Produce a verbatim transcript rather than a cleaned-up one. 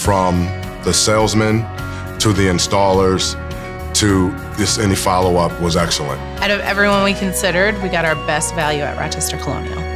from the salesmen to the installers to this, any follow-up was excellent. Out of everyone we considered, we got our best value at Rochester Colonial.